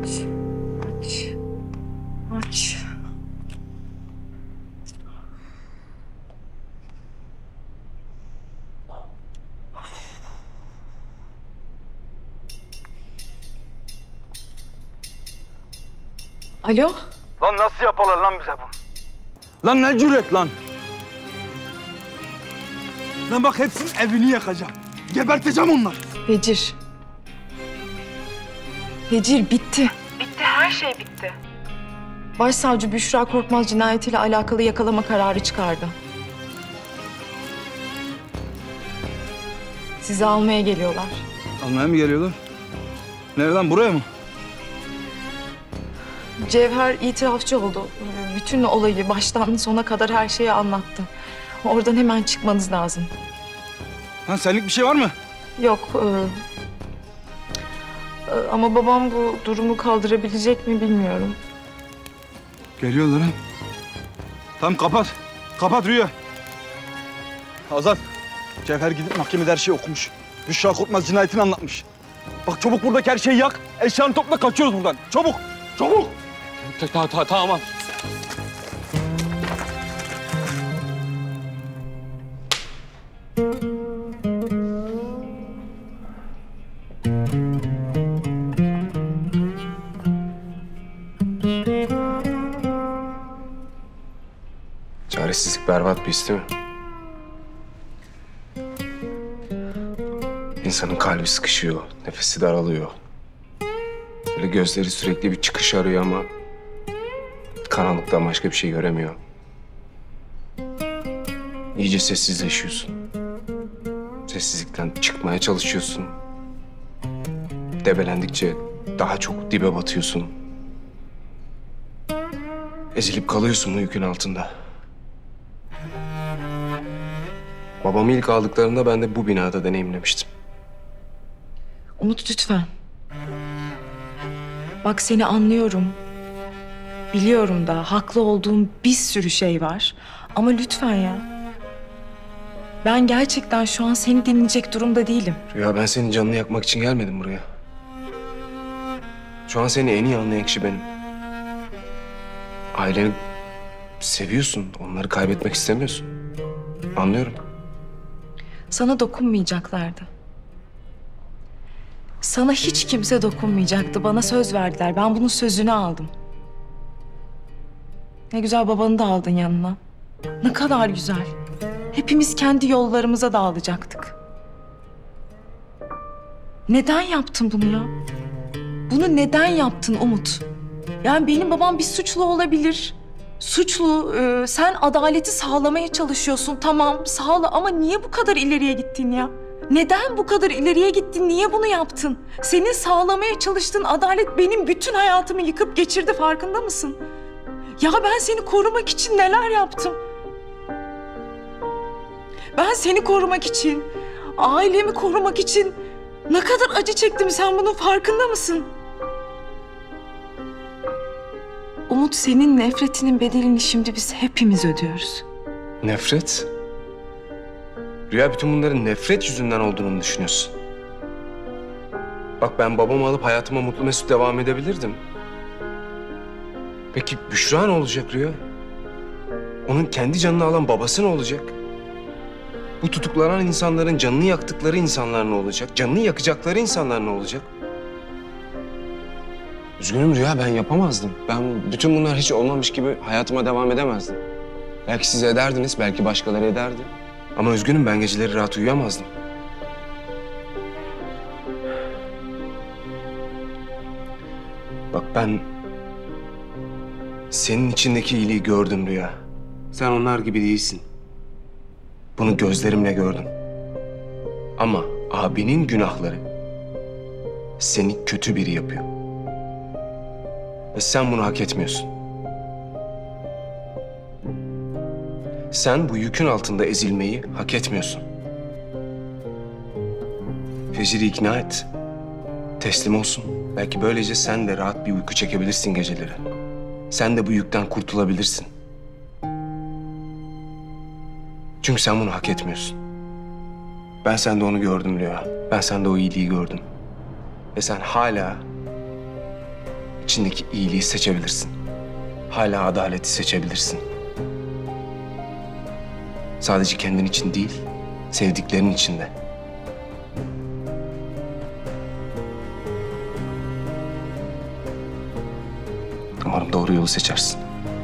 Aç. Aç. Aç. Alo? Lan nasıl yaparlar lan bize bunu? Lan ne cüret lan? Lan bak hepsinin evini yakacağım. Geberteceğim onları. Becir. Becir bitti. Bitti, her şey bitti. Başsavcı Büşra Korkmaz cinayetiyle alakalı yakalama kararı çıkardı. Sizi almaya geliyorlar. Almaya mı geliyorlar? Nereden, buraya mı? Cevher itirafçı oldu. Bütün olayı baştan sona kadar her şeyi anlattı. Oradan hemen çıkmanız lazım. Lan senlik bir şey var mı? Yok. Ama babam bu durumu kaldırabilecek mi bilmiyorum. Geliyorlar ha. Tamam kapat. Kapat Rüya. Azat. Cevher gidip mahkemede her şeyi okumuş. Büşra Korkmaz cinayetini anlatmış. Bak çabuk buradaki her şeyi yak. Eşyanı topla kaçıyoruz buradan. Çabuk. Çabuk. Tamam. Çaresizlik berbat bir his değil mi? İnsanın kalbi sıkışıyor, nefesi daralıyor. Böyle gözleri sürekli bir çıkış arıyor ama karanlıktan başka bir şey göremiyor. İyice sessizleşiyorsun. Sessizlikten çıkmaya çalışıyorsun. Debelendikçe daha çok dibe batıyorsun. Ezilip kalıyorsun bu yükün altında. Babamı ilk aldıklarında ben de bu binada deneyimlemiştim. Umut lütfen. Bak seni anlıyorum. Biliyorum da haklı olduğum bir sürü şey var. Ama lütfen ya. Ben gerçekten şu an seni dinleyecek durumda değilim. Rüya, ben senin canını yakmak için gelmedim buraya. Şu an seni en iyi anlayan kişi benim. Aileni seviyorsun, onları kaybetmek istemiyorsun. Anlıyorum. Sana dokunmayacaklardı. Sana hiç kimse dokunmayacaktı. Bana söz verdiler. Ben bunun sözünü aldım. Ne güzel babanı da aldın yanına. Ne kadar güzel. Hepimiz kendi yollarımıza dağılacaktık. Neden yaptın bunu ya? Bunu neden yaptın Umut? Yani benim babam bir suçlu olabilir. Suçlu, sen adaleti sağlamaya çalışıyorsun. Tamam, sağla ama niye bu kadar ileriye gittin ya? Neden bu kadar ileriye gittin? Niye bunu yaptın? Senin sağlamaya çalıştığın adalet benim bütün hayatımı yıkıp geçirdi, farkında mısın? Ya ben seni korumak için neler yaptım? Ben seni korumak için, ailemi korumak için ne kadar acı çektim, sen bunun farkında mısın? Umut, senin nefretinin bedelini şimdi biz hepimiz ödüyoruz. Nefret? Rüya, bütün bunların nefret yüzünden olduğunu mu düşünüyorsun? Bak, ben babamı alıp hayatıma mutlu mesut devam edebilirdim. Peki Büşra ne olacak Rüya? Onun kendi canını alan babası ne olacak? Bu tutuklanan insanların canını yaktıkları insanlar ne olacak? Canını yakacakları insanlar ne olacak? Üzgünüm Rüya, ben yapamazdım. Ben bütün bunlar hiç olmamış gibi hayatıma devam edemezdim. Belki siz ederdiniz, belki başkaları ederdi. Ama üzgünüm, ben geceleri rahat uyuyamazdım. Bak, ben senin içindeki iyiliği gördüm Rüya. Sen onlar gibi değilsin. Bunu gözlerimle gördüm. Ama abinin günahları seni kötü biri yapıyor. Ve sen bunu hak etmiyorsun. Sen bu yükün altında ezilmeyi hak etmiyorsun. Fecir'i ikna et. Teslim olsun. Belki böylece sen de rahat bir uyku çekebilirsin geceleri. Sen de bu yükten kurtulabilirsin. Çünkü sen bunu hak etmiyorsun. Ben sende onu gördüm Rüya. Ben sende o iyiliği gördüm. Ve sen hala içindeki iyiliği seçebilirsin. Hala adaleti seçebilirsin. Sadece kendin için değil, sevdiklerin için de. Umarım doğru yolu seçersin.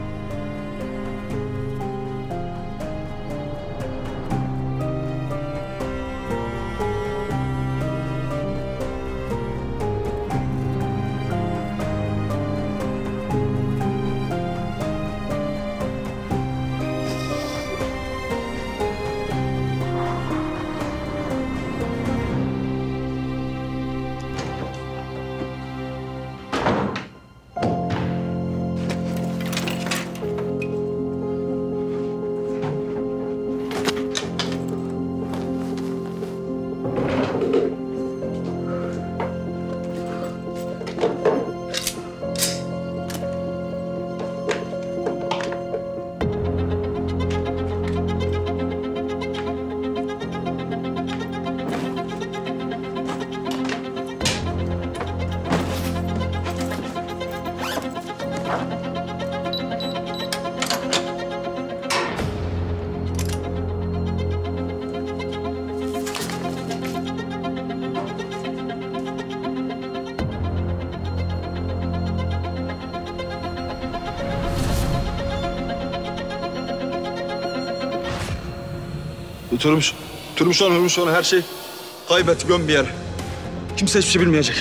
Türmüş onu her şey kaybet, göm bir yere. Kimse hiçbir şey bilmeyecek.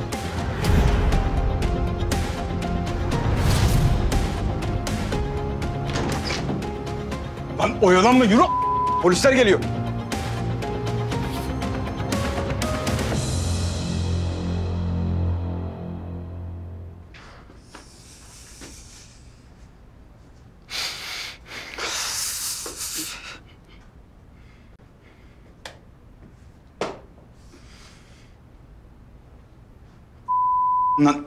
Lan oyalanma, yürü. Polisler geliyor. Lan.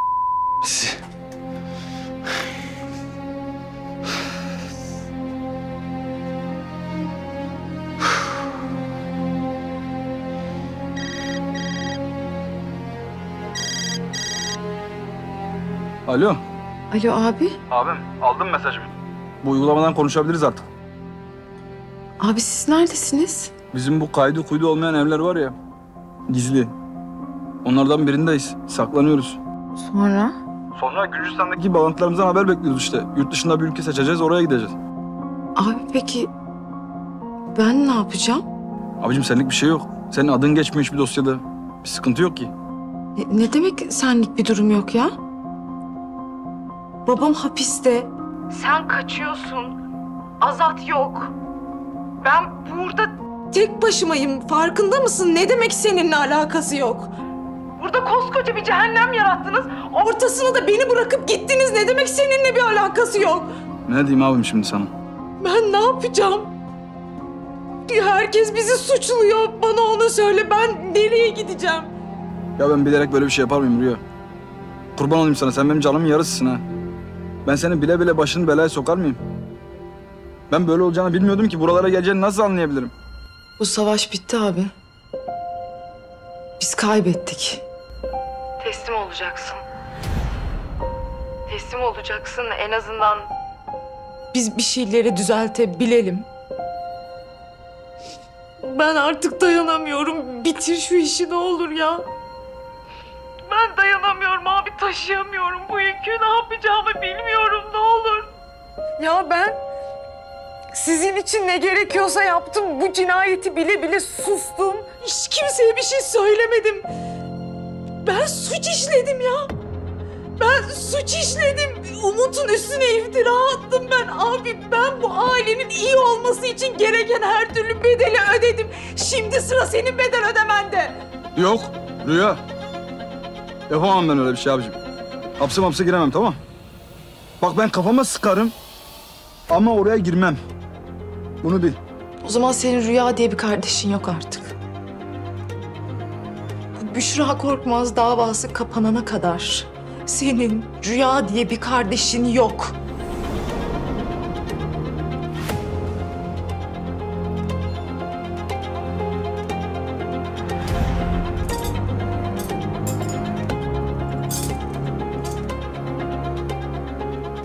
Alo. Alo abi. Abim, aldım mesajımı. Bu uygulamadan konuşabiliriz artık. Abi siz neredesiniz? Bizim bu kaydı kuydu olmayan evler var ya, gizli. Onlardan birindeyiz. Saklanıyoruz. Sonra? Sonra Gürcistan'daki bağlantılarımızdan haber bekliyoruz işte. Yurt dışında bir ülke seçeceğiz, oraya gideceğiz. Abi peki ben ne yapacağım? Abicim senlik bir şey yok. Senin adın geçmiyor hiçbir dosyada. Bir sıkıntı yok ki. Ne demek senlik bir durum yok ya? Babam hapiste. Sen kaçıyorsun. Azat yok. Ben burada tek başımayım. Farkında mısın? Ne demek seninle alakası yok? Burada koskoca bir cehennem yarattınız. Ortasına da beni bırakıp gittiniz. Ne demek seninle bir alakası yok? Ne diyeyim abim şimdi sana? Ben ne yapacağım? Herkes bizi suçluyor. Bana onu söyle. Ben nereye gideceğim? Ya ben bilerek böyle bir şey yapar mıyım Rüya? Kurban olayım sana, sen benim canımın yarısısın ha. Ben senin bile bile başını belaya sokar mıyım? Ben böyle olacağını bilmiyordum ki, buralara geleceğini nasıl anlayabilirim? Bu savaş bitti abi. Biz kaybettik. Teslim olacaksın. Teslim olacaksın en azından. Biz bir şeyleri düzeltebilelim. Ben artık dayanamıyorum. Bitir şu işi ne olur ya. Ben dayanamıyorum abi, taşıyamıyorum bu yükü. Ne yapacağımı bilmiyorum, ne olur. Ya ben sizin için ne gerekiyorsa yaptım. Bu cinayeti bile bile sustum. Hiç kimseye bir şey söylemedim. Ben suç işledim ya. Ben suç işledim. Umut'un üstüne iftira attım ben. Abi ben bu ailenin iyi olması için gereken her türlü bedeli ödedim. Şimdi sıra senin bedel ödemende. Yok Rüya. Yapamam ben öyle bir şey abicim. Hapse giremem, tamam. Bak ben kafama sıkarım ama oraya girmem. Bunu bil. O zaman senin Rüya diye bir kardeşin yok artık. Bu Büşra Korkmaz davası kapanana kadar senin Rüya diye bir kardeşin yok.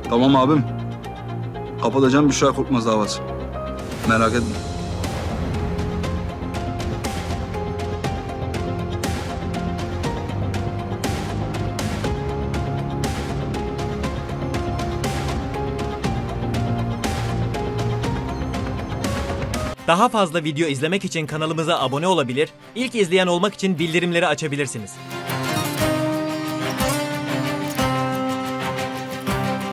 Tamam abim. Kapatacağım Büşra Korkmaz davası. Merak etme. Daha fazla video izlemek için kanalımıza abone olabilir, ilk izleyen olmak için bildirimleri açabilirsiniz.